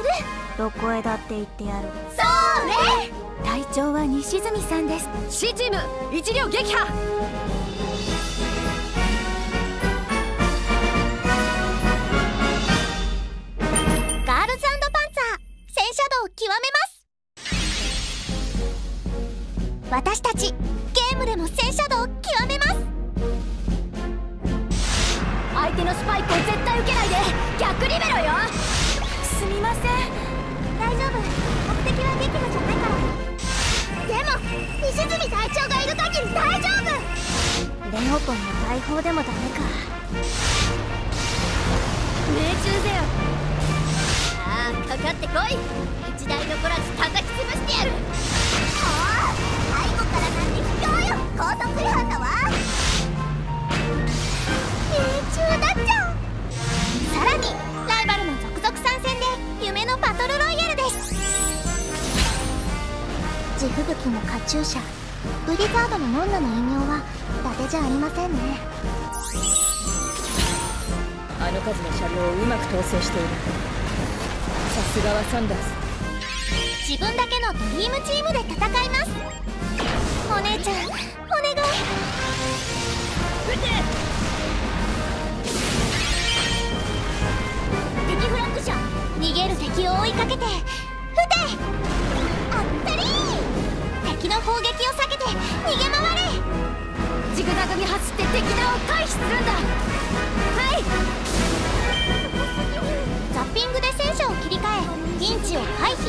どこへだって行ってやる。 それ。 隊長は西住さんです。 C チーム一両撃破。 ガールズ&パンツァー戦車道を極めます。私たちゲームでも戦車道を極めます。 相手のスパイクを絶対受けないで。逆リベロよ。 すみません。 大丈夫、目的は撃破じゃないから。でも西住隊長がいる限り大丈夫。 レオポンの大砲でもダメか。 命中ぜよ。さあかかってこい。一台残らず叩き潰してやる。 ああ、背後からなんて卑怯よ。高速違反だわ。命中だっちゃ。さらにライバルの続々参戦で夢のバトルロイヤルです。地吹雪のカチューシャ、ブリザードのノンナの異名は伊達じゃありませんね。 あの数の車両をうまく統制している。さすがはサンダース。 自分だけのドリームチームで戦います。お姉ちゃんお願い。 撃て。 敵フラッグ車。逃げる敵を追いかけて撃て。あったりー。敵の砲撃を避けて逃げ回れ。 ジグザグに走って敵弾を回避するんだ。はい。 ザッピングで戦車を切り替えピンチを回避。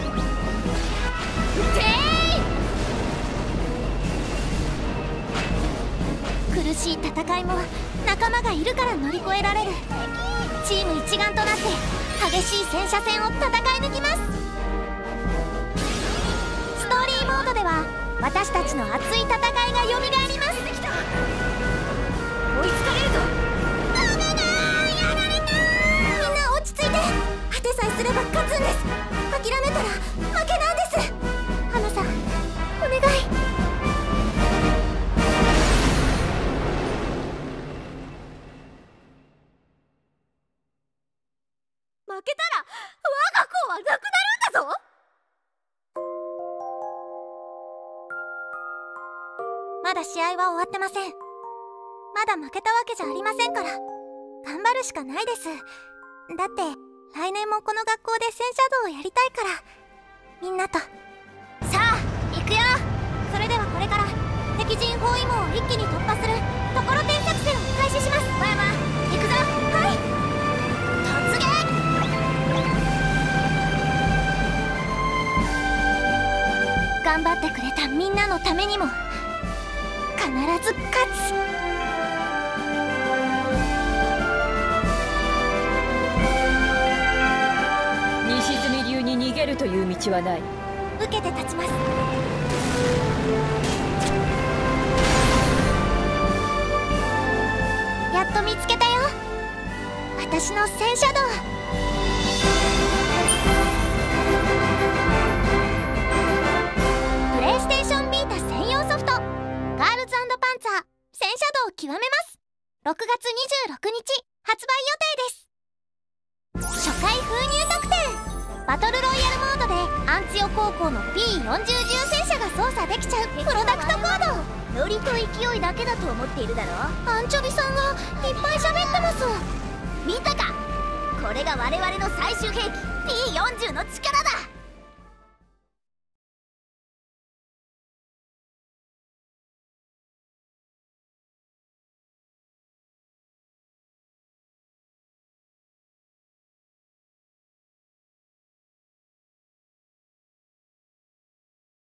苦しい戦いも仲間がいるから乗り越えられる。チーム一丸となって激しい戦車戦を戦い抜きます。ストーリーモードでは私たちの熱い戦いがよみがえります。 追いつかれるぞ。 お願い、やられた。みんな落ち着いて。果てさえすれば勝つんです。諦めたら負けなんです。花さんお願い。 負けたら我が子はなくなるんだぞ。 まだ試合は終わってません。まだ負けたわけじゃありませんから、頑張るしかないです。だって来年もこの学校で戦車道をやりたいから、みんなと。さあ行くよ。それではこれから敵陣包囲網を一気に突破するところてん作戦を開始します。小山行くぞ。はい、突撃。頑張ってくれたみんなのためにも必ず勝つ。 西住流に逃げるという道はない。 受けて立ちます。やっと見つけたよ、私の戦車道。プレイステーションビータ専用ソフトガールズ&パンツァー戦車道を極めます。6月26日発売予定です。初回封入特典、バトルロイヤルモードでアンツヨ高校の P40 重戦車が操作できちゃうプロダクトコード。ノリと勢いだけだと思っているだろ。アンチョビさんがいっぱい喋ってます。 見たか、これが我々の最終兵器 P40 の力だ。